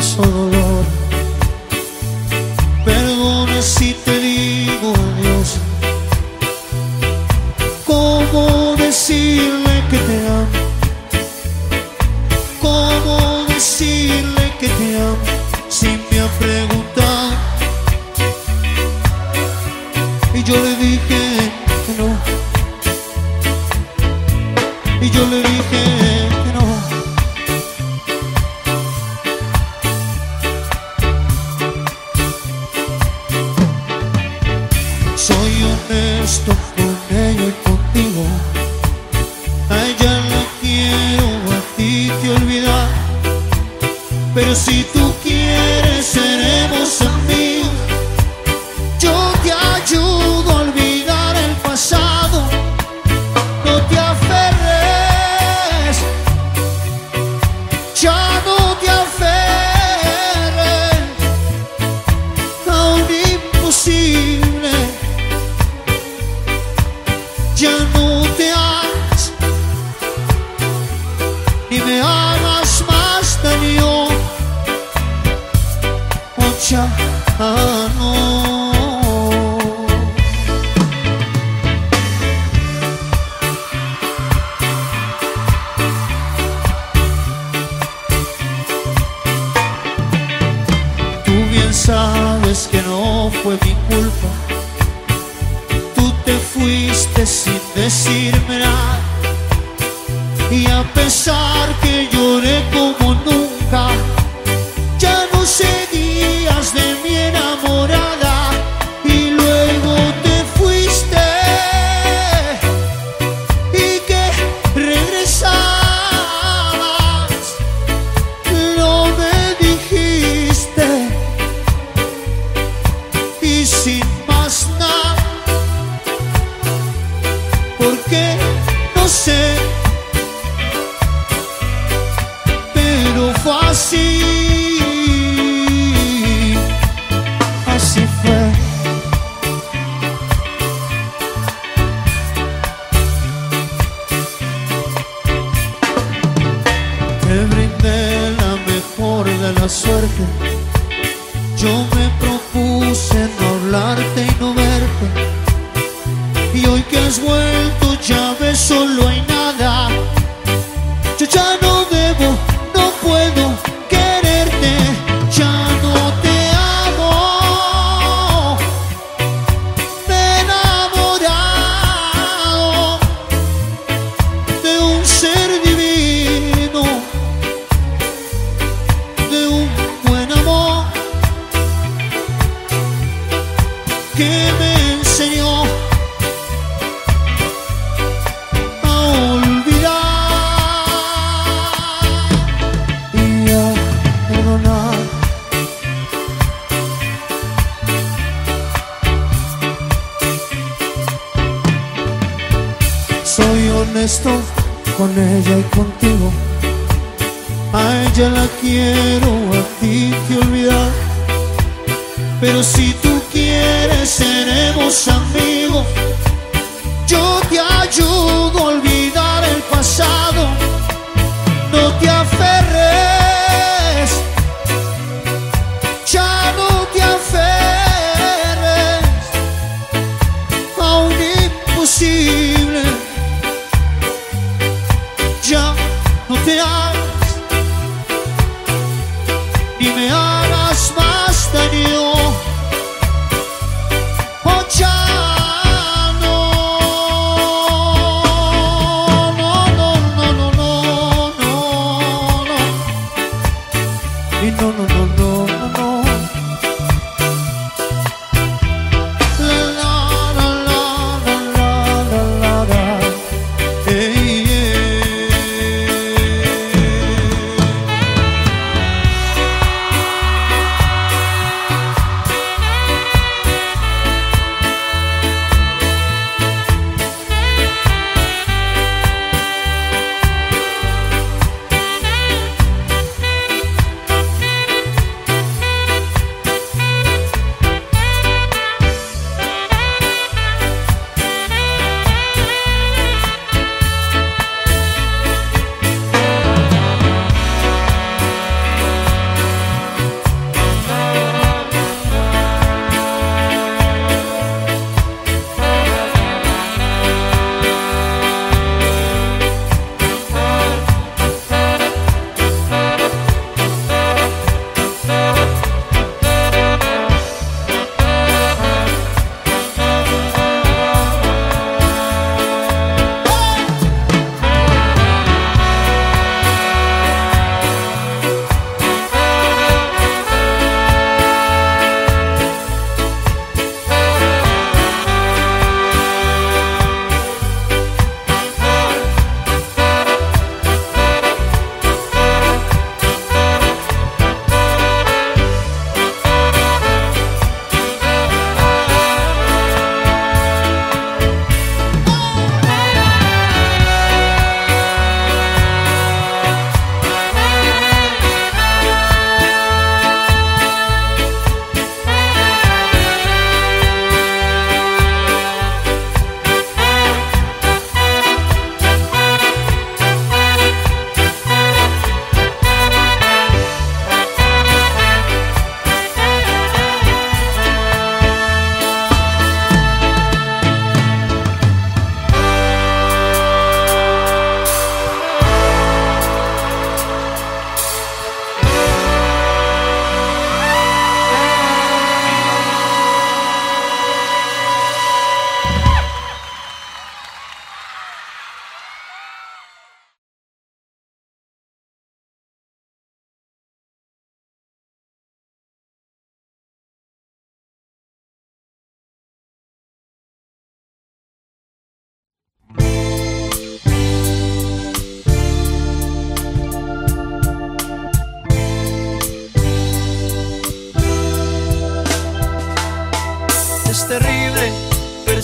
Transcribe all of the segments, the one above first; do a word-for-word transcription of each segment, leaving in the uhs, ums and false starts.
causo dolor. Perdona si te digo adiós. ¿Cómo decirle que te amo? ¿Cómo decirle que te amo si me ha preguntado? Y yo le dije que no. Y yo le dije que no. Soy honesto con ella y contigo. A ella la quiero, a ti te olvidar. Pero si tú quieres seremos amigos. Yo te ayudo a olvidar el pasado. No te aferres, ya no te aferres a un imposible. Ya no te hagas, ni me hagas más daño. Oh, ya no. Sabes que no fue mi culpa. Tú te fuiste sin decirme nada. Y a pesar que lloré como nunca, ya no seguías de mi enamorada. Y luego te fuiste y que regresabas. No me dijiste. Y sin más nada, ¿por qué? No sé, pero fue así, así fue. Te brindé la mejor de la suerte. Yo me propuse no hablarte y no verte. Y hoy que has vuelto ya ves, solo hay nada. Yo ya no debo, no puedo quererte. Ya no te amo. Me he enamorado de un ser divino, de un buen amor que me enseñó a olvidar y a perdonar. Soy honesto con ella y contigo. A ella la quiero, a ti te olvidar. Pero si tú quieres seremos amigos. Yo te ayudo a olvidar el pasado. No te aferres, ya no te aferres a un imposible. Ya no te hagas, ni me hagas más daño. Oh, ya no, no, no, no, no, no, no, no. Y no, no, no, no, no, no. La, la, la, la, la, la, la, la. Hey, hey.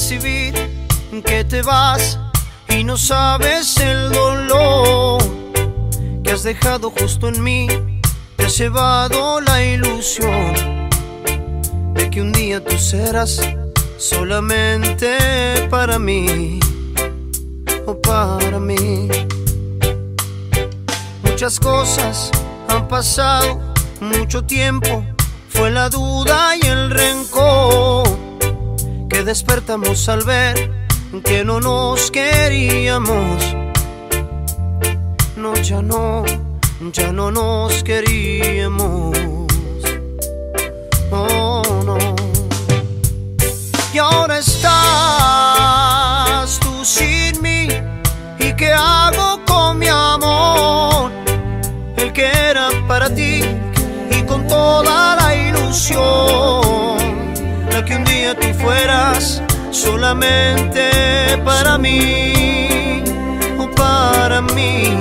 percibir que te vas y no sabes el dolor que has dejado justo en mí. Te has llevado la ilusión de que un día tú serás solamente para mí, o para mí. Muchas cosas han pasado, mucho tiempo, fue la duda y el rencor que despertamos al ver que no nos queríamos. No, ya no, ya no nos queríamos. Oh, no. Y ahora estás tú sin mí. ¿Y qué hago con mi amor? El que era para ti y con toda la ilusión, la que un día tú fueras solamente para mí, o para mí.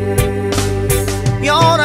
Y ahora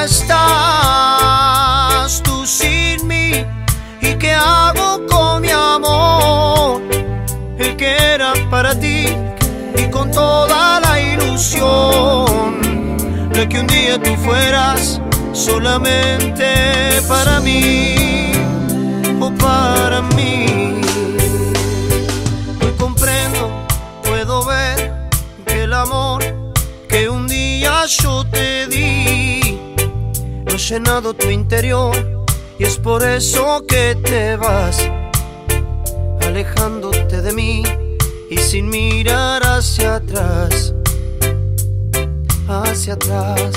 estás tú sin mí. ¿Y qué hago con mi amor? El que era para ti y con toda la ilusión, la que un día tú fueras solamente para mí, o para mí. Hoy comprendo, puedo ver que el amor que un día yo te di no ha llenado tu interior, y es por eso que te vas alejándote de mí y sin mirar hacia atrás, hacia atrás.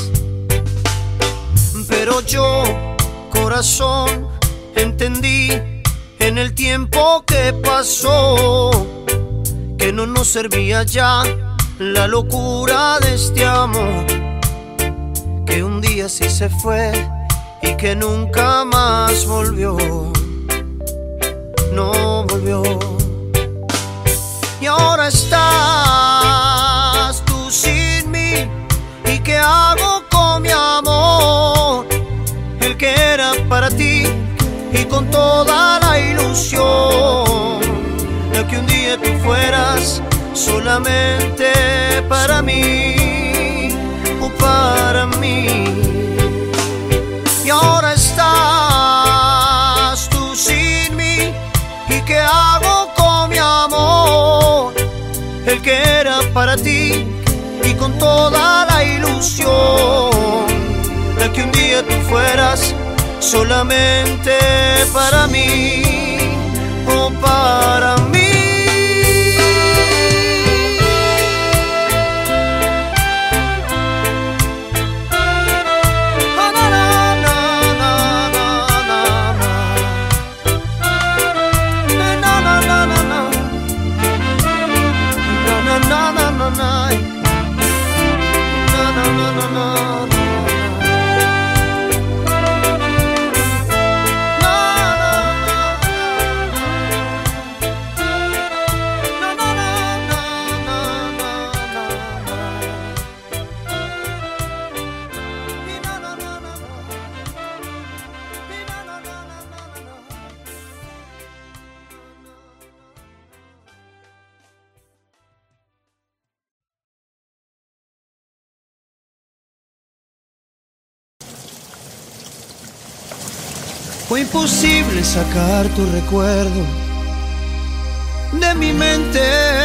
Pero yo, corazón, entendí en el tiempo que pasó que no nos servía ya la locura de este amor, que un día sí se fue y que nunca más volvió, no volvió. Y ahora estás tú sin mí. ¿Y qué hago con mi amor? El que era para ti y con toda la ilusión, la que un día tú fueras solamente para mí, o para mí. Y ahora estás tú sin mí. ¿Y qué hago con mi amor? El que era para ti y con toda la ilusión, la que un día tú fueras solamente para mí, o para mí. Fue imposible sacar tu recuerdo de mi mente.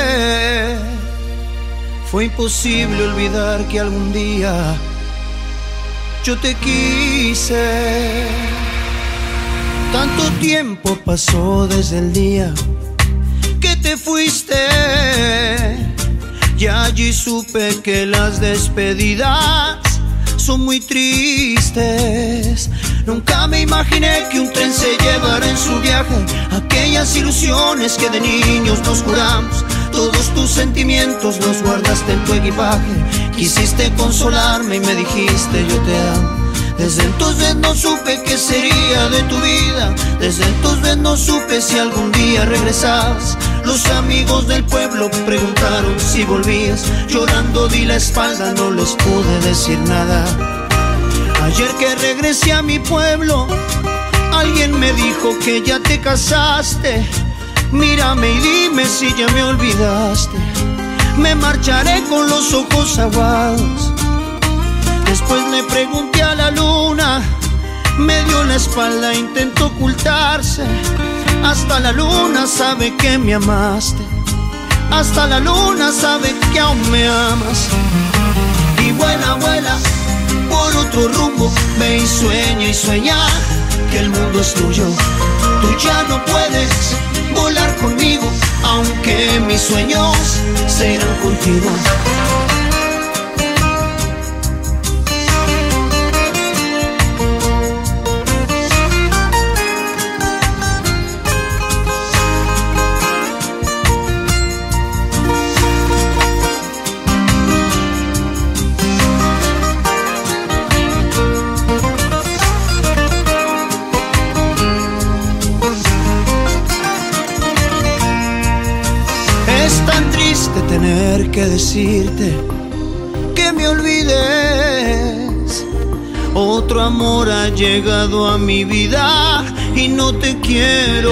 Fue imposible olvidar que algún día yo te quise. Tanto tiempo pasó desde el día que te fuiste, y allí supe que las despedidas son muy tristes. Nunca me imaginé que un tren se llevara en su viaje aquellas ilusiones que de niños nos juramos. Todos tus sentimientos los guardaste en tu equipaje. Quisiste consolarme y me dijiste yo te amo. Desde entonces no supe qué sería de tu vida. Desde entonces no supe si algún día regresabas. Los amigos del pueblo preguntaron si volvías. Llorando di la espalda, no les pude decir nada. Ayer que regresé a mi pueblo, alguien me dijo que ya te casaste, Mírame y dime si ya me olvidaste. Me marcharé con los ojos aguados. Después le pregunté a la luna, me dio la espalda, intentó ocultarse. Hasta la luna sabe que me amaste. Hasta la luna sabe que aún me amas. Y vuela, vuela por otro rumbo. Ve y sueña y sueña que el mundo es tuyo. Tú ya no puedes volar conmigo, aunque mis sueños se irán contigo. Tener que decirte que me olvides. Otro amor ha llegado a mi vida y no te quiero.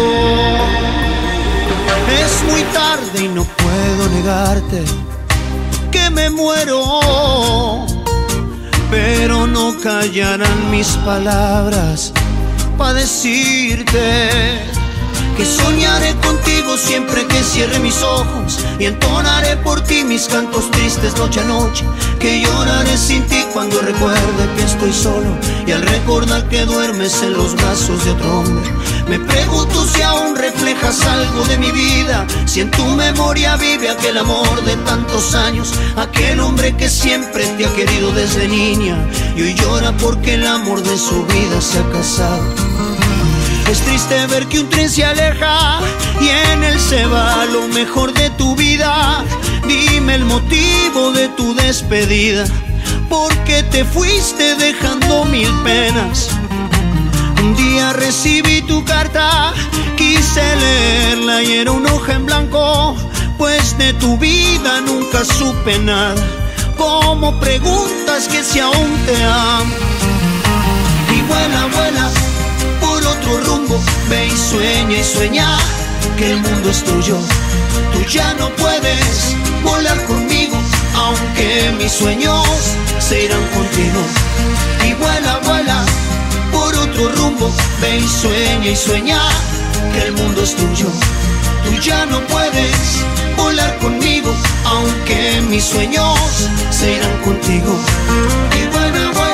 Es muy tarde y no puedo negarte que me muero, pero no callarán mis palabras para decirte que soñaré contigo siempre que cierre mis ojos y entonaré por ti mis cantos tristes noche a noche. Que lloraré sin ti cuando recuerde que estoy solo y al recordar que duermes en los brazos de otro hombre. Me pregunto si aún reflejas algo de mi vida, si en tu memoria vive aquel amor de tantos años, aquel hombre que siempre te ha querido desde niña y hoy llora porque el amor de su vida se ha casado. Es triste ver que un tren se aleja y en él se va lo mejor de tu vida. Dime el motivo de tu despedida, ¿por qué te fuiste dejando mil penas? Un día recibí tu carta, quise leerla y era una hoja en blanco, pues de tu vida nunca supe nada. ¿Cómo preguntas que si aún te amo? Y vuela, vuela por otro rumbo, ve y sueña y sueña que el mundo es tuyo. Tú ya no puedes volar conmigo, aunque mis sueños se irán contigo. Y vuela, vuela por otro rumbo, ve y sueña y sueña que el mundo es tuyo. Tú ya no puedes volar conmigo, aunque mis sueños se irán contigo. Y vuela, vuela.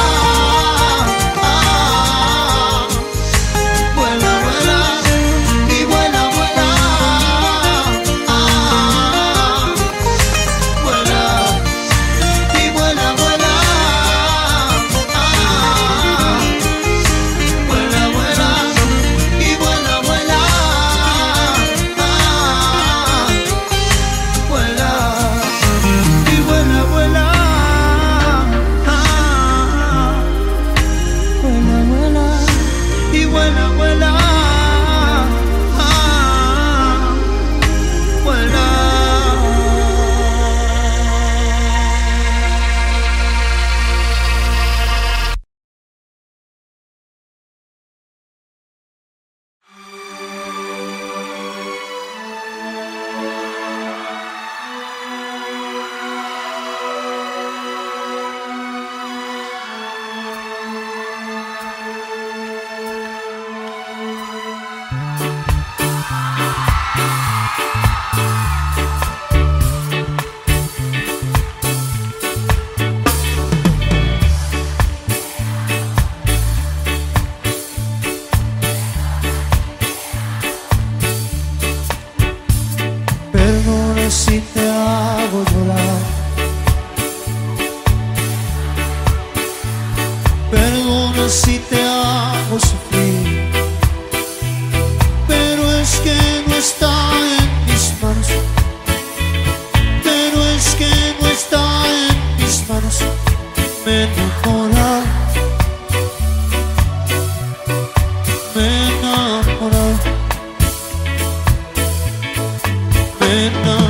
Si te hago llorar, perdona si te hago sufrir, pero es que no está en mis manos, pero es que no está en mis manos. Me enamora, me enamora, me enamora.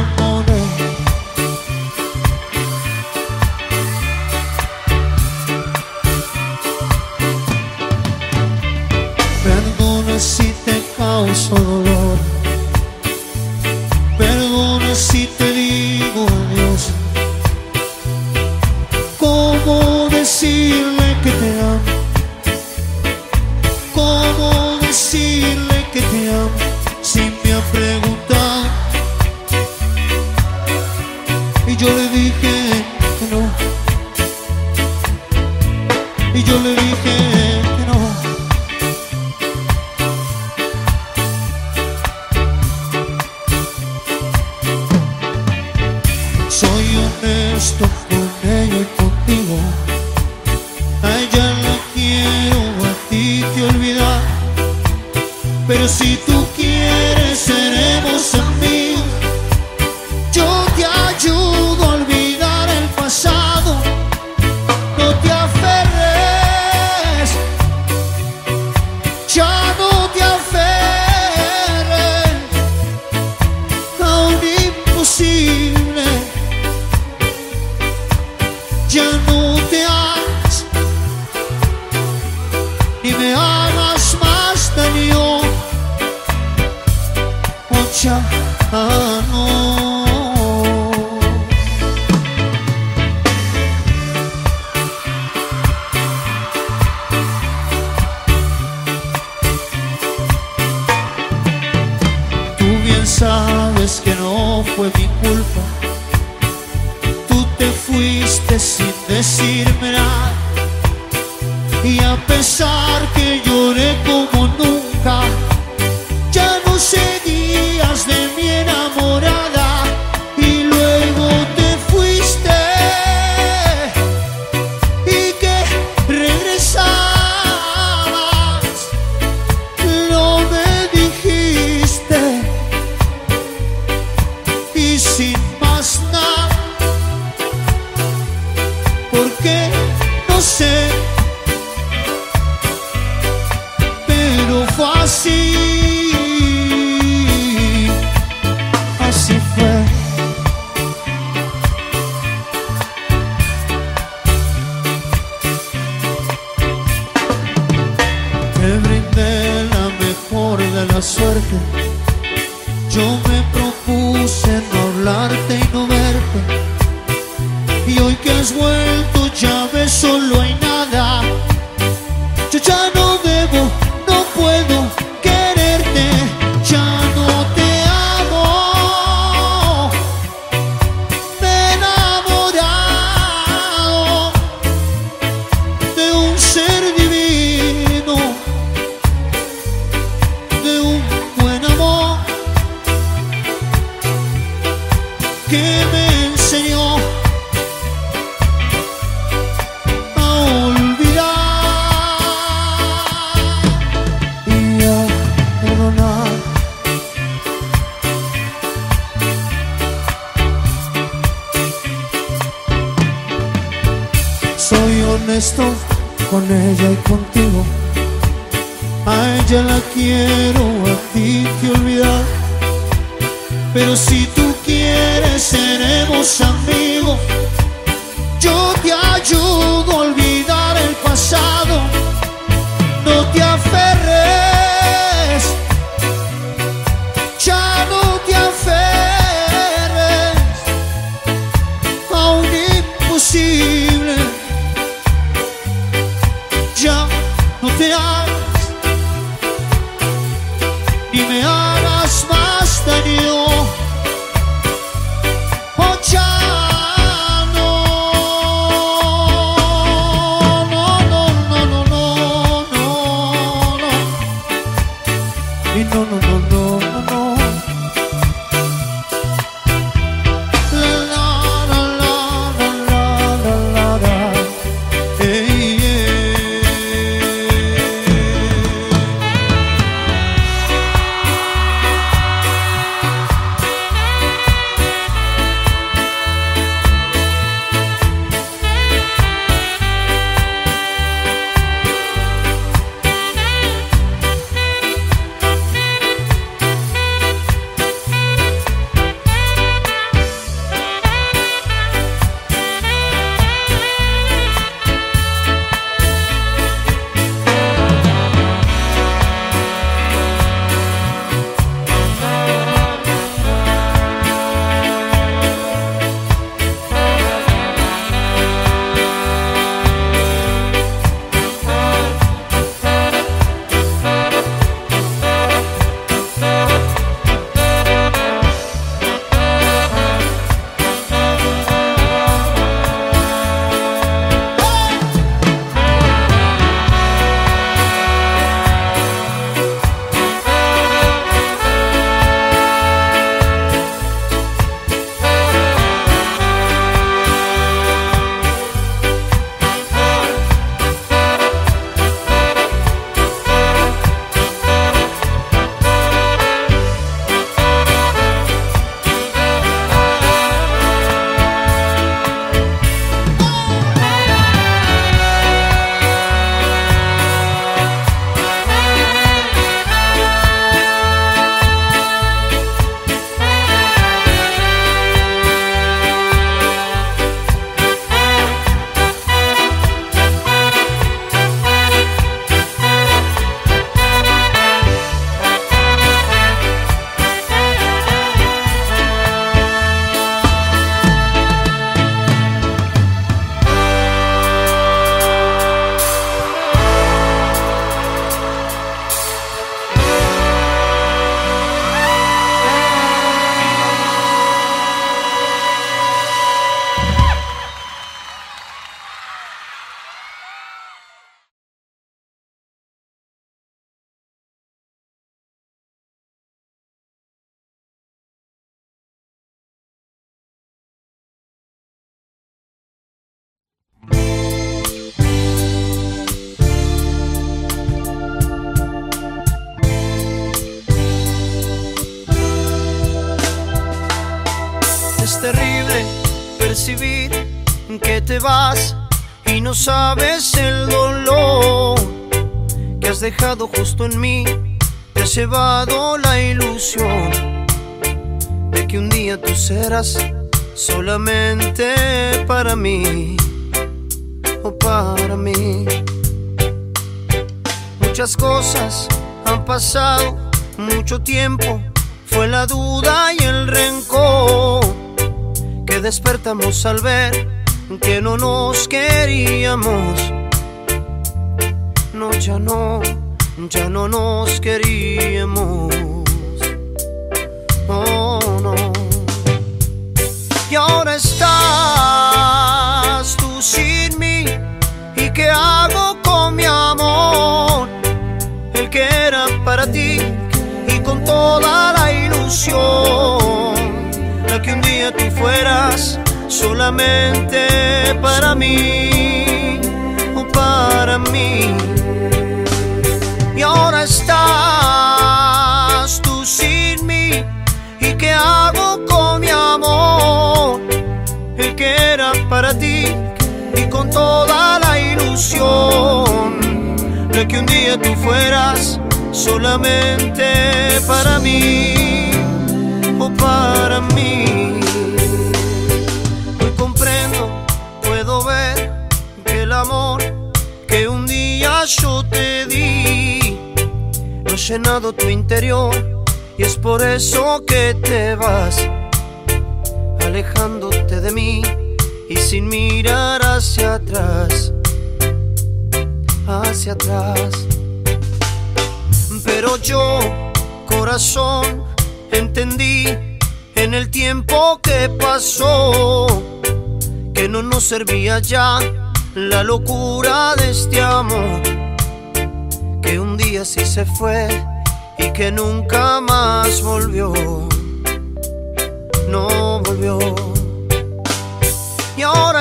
Si te causo dolor, dije que no. Soy honesto con ella y contigo. A ella la quiero, a ti te olvidar. Pero si tú quieres seremos amigos. Yo te ayudo a olvidar el pasado. No te aferres, ya no te aferres a un imposible. Ya no te hagas, ni me hagas más daño. Oh, ya no. Tú bien sabes que no fue mi culpa. Tú te fuiste sin decirme nada. Y a pesar que lloré como nunca, ya no seguías de mi enamorada. Y luego te fuiste y que regresabas. No me dijiste. Y sin más nada, porque no sé, pero fue así, así fue. Te brindé la mejor de la suerte. Yo me propuse no hablarte y no verte. Y hoy que has vuelto ya ves, solo hay nada. Yo ya no debo, no puedo quererte. Ya no te amo. Me he enamorado de un ser divino, de un buen amor que me enseñó a olvidar y a perdonar. Soy honesto con ella y contigo. A ella la quiero, a ti te olvidar. Pero si tú quieres seremos amigos. Yo te ayudo a olvidar el pasado. No te aferres, ya no te aferres a un imposible. Ya no te hagas, ni me hagas más daño. Oh, ya no. No, no, no, no, no, no, no. Y no, no, no, no, no, no. La, la, la, la, la, la, la, la. Hey, hey. percibir que te vas y no sabes el dolor que has dejado justo en mí. Te has llevado la ilusión de que un día tú serás solamente para mí, o para mí. Muchas cosas han pasado, mucho tiempo, fue la duda y el rencor que despertamos al ver que no nos queríamos. No, ya no, ya no nos queríamos. Oh, no. Y ahora estás tú sin mí. ¿Y qué hago con mi amor? El que era para ti y con toda la ilusión, la que un día tú fueras solamente para mí, o para mí. Y ahora estás tú sin mí. ¿Y qué hago con mi amor? El que era para ti y con toda la ilusión, de que un día tú fueras solamente para mí, o para mí. Hoy comprendo, puedo ver que el amor que un día yo te di no ha llenado tu interior, y es por eso que te vas alejándote de mí y sin mirar hacia atrás, hacia atrás. Pero yo, corazón, entendí en el tiempo que pasó que no nos servía ya la locura de este amor, que un día sí se fue y que nunca más volvió, no volvió. Y ahora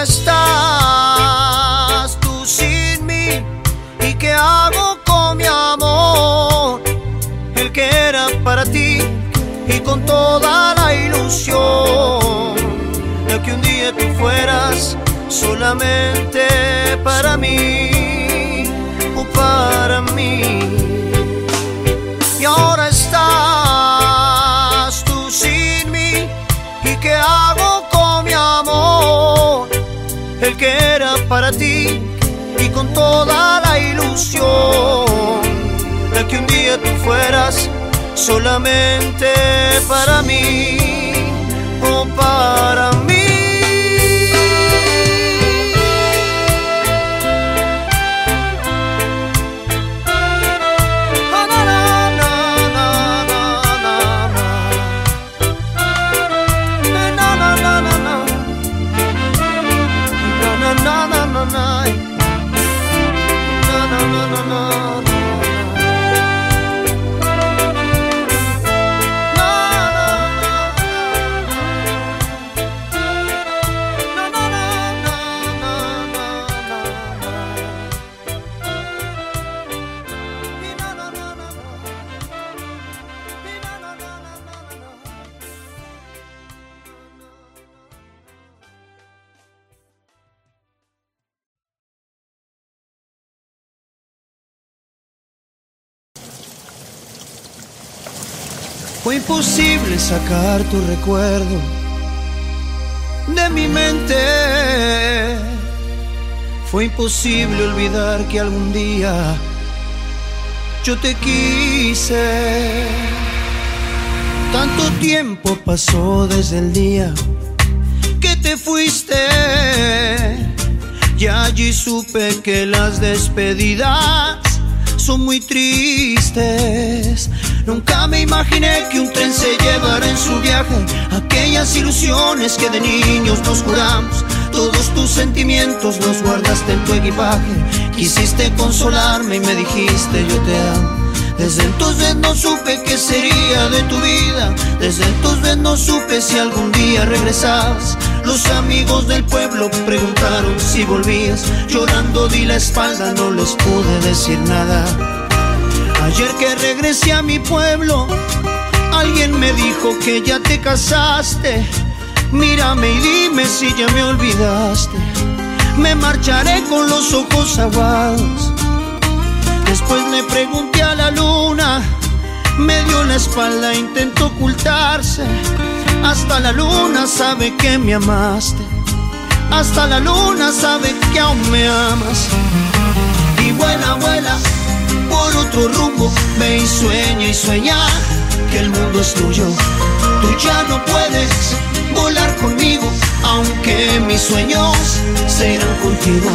estás tú sin mí. ¿Y qué hago con mi amor? El que era para ti y con toda la ilusión, de que un día tú fueras solamente para mí, o para mí. Y ahora estás tú sin mí. ¿Y qué hago con mi amor? El que era para ti y con toda la ilusión, de que un día tú fueras solamente para mí, o para mí. Fue imposible sacar tu recuerdo de mi mente. Fue imposible olvidar que algún día yo te quise. Tanto tiempo pasó desde el día que te fuiste, y allí supe que las despedidas son muy tristes. Nunca me imaginé que un tren se llevara en su viaje aquellas ilusiones que de niños nos juramos. Todos tus sentimientos los guardaste en tu equipaje. Quisiste consolarme y me dijiste yo te amo. Desde entonces no supe qué sería de tu vida. Desde entonces no supe si algún día regresabas. Los amigos del pueblo preguntaron si volvías. Llorando di la espalda, no les pude decir nada. Ayer que regresé a mi pueblo, alguien me dijo que ya te casaste. Mírame y dime si ya me olvidaste. Me marcharé con los ojos aguados. Después le pregunté a la luna, me dio la espalda, intentó ocultarse. Hasta la luna sabe que me amaste. Hasta la luna sabe que aún me amas. Y vuela, vuela por otro rumbo. Ve y sueña y sueña que el mundo es tuyo. Tú ya no puedes volar conmigo, aunque mis sueños se irán contigo.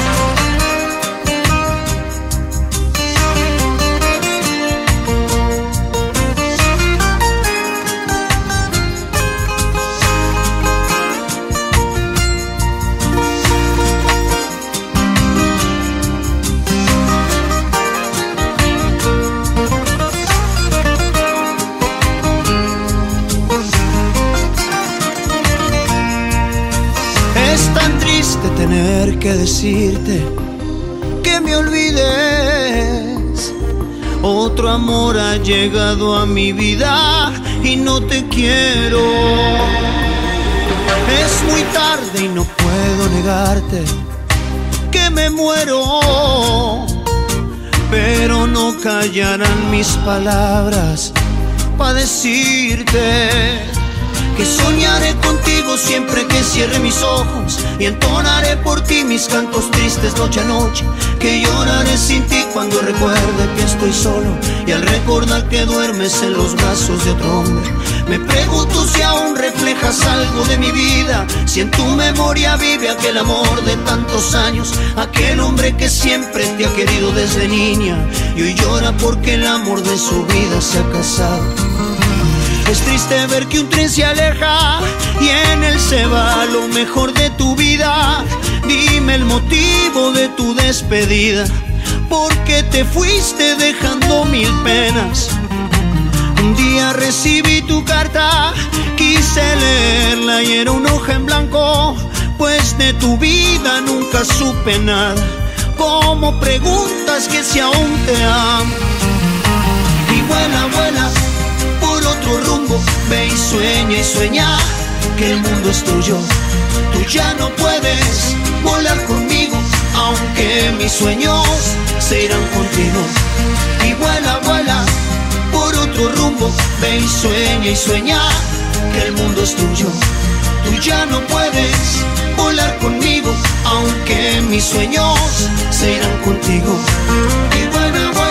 Tener que decirte que me olvides. Otro amor ha llegado a mi vida y no te quiero. Es muy tarde y no puedo negarte que me muero, pero no callarán mis palabras para decirte que soñaré contigo siempre que cierre mis ojos y entonaré por ti mis cantos tristes noche a noche. Que lloraré sin ti cuando recuerde que estoy solo y al recordar que duermes en los brazos de otro hombre. Me pregunto si aún reflejas algo de mi vida, si en tu memoria vive aquel amor de tantos años, aquel hombre que siempre te ha querido desde niña y hoy llora porque el amor de su vida se ha casado. Es triste ver que un tren se aleja y en él se va lo mejor de tu vida. Dime el motivo de tu despedida, ¿por qué te fuiste dejando mil penas? Un día recibí tu carta, quise leerla y era una hoja en blanco, pues de tu vida nunca supe nada. ¿Cómo preguntas que si aún te amo? Y vuela, vuela por otro rumbo, ve y sueña y sueña que el mundo es tuyo. Tú ya no puedes volar conmigo, aunque mis sueños se irán contigo. Y vuela, vuela por otro rumbo, ve y sueña y sueña que el mundo es tuyo. Tú ya no puedes volar conmigo, aunque mis sueños se irán contigo. Y vuela, vuela.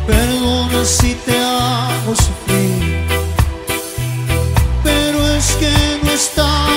Perdona si te hago sufrir, pero es que no está